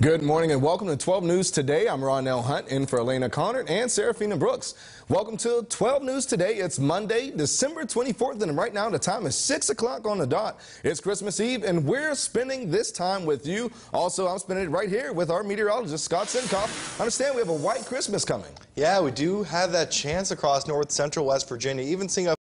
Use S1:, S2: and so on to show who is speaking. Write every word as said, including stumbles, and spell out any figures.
S1: Good morning and welcome to twelve News Today. I'm Ronnell Hunt in for Elena Connard and Serafina Brooks. Welcome to twelve News Today. It's Monday, December twenty-fourth, and right now the time is six o'clock on the dot. It's Christmas Eve, and we're spending this time with you. Also, I'm spending it right here with our meteorologist, Scott Sinkoff. I understand we have a white Christmas coming.
S2: Yeah, we do have that chance across north central West Virginia, even seeing a